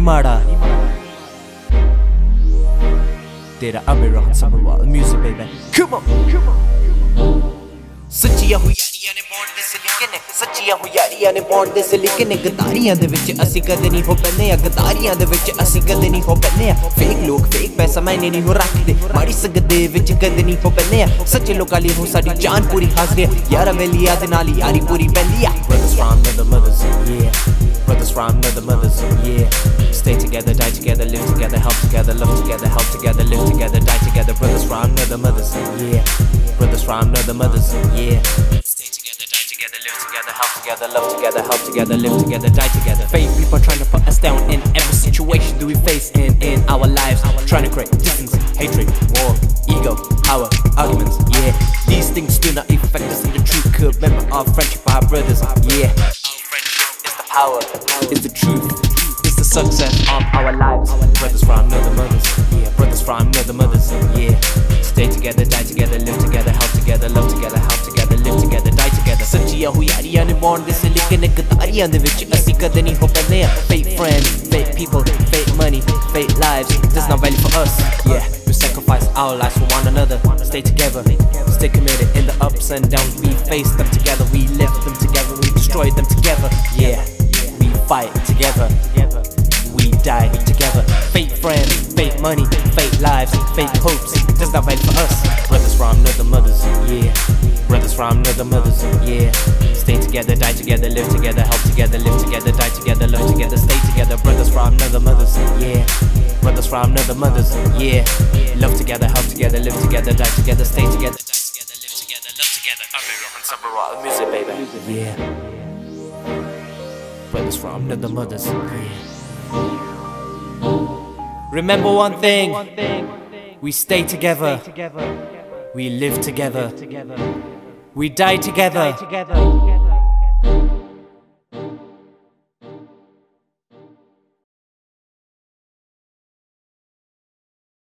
माड़ा तेरा Abhay Rohan Sabharwal music baby come on सच्चियां हुई यारियां ने बॉन्ड दे सलीके ने सच्चियां हुई यारियां ने बॉन्ड दे सलीके ने गदारियां दे विच असी कदे नहीं हो पैने आ गदारियां दे विच असी कदे नहीं हो पैने आ फेक लोग फेक पैसा मैंने नहीं हो रखदे माड़ी संगत दे विच कदे नहीं हो पैने आ सच्चे लोकां लई हो साडी जान पूरी हाज़री यारा वेलिया दे नाल यारी पूरी पैंदी आ brothers from other mothers yeah brothers from other mothers yeah stay together die together live together help together love together help together live together die together brothers from other mothers yeah brothers from other mothers yeah stay together die together live together help together love together help together live together die together fake people trying to put us down in every situation that we face in our lives trying to create distance hatred war ego power arguments yeah these things do not affect us in the true good member of friendship our brothers yeah our friendship is the power is the truth is the success of our lives brothers from other mothers yeah brothers from other mothers yeah stay together die together live together help together love together help together live together die together सच्चियां हुई यारियां ने bond दे सलीके ने गदारियां दे विच असी कदे नहीं हो पैने आ fake friends fake people fake money fake lives there's no value for us yeah we sacrifice our lives for one another stay together stay committed in the ups and downs we face them together we live them together we destroy them together yeah we fight together we die together fake friends fake money fake lives fake hopes there's no value for us brothers from other mothers yeah brothers from other mothers yeah stay together die together live together help together live together die together love together stay together brothers from other mothers yeah brothers from other mothers yeah love together help together live together die together stay together die together live together love together Abhay Rohan Sabharwal music baby yeah brothers from other mothers yeah remember one thing we stay together we live together we die together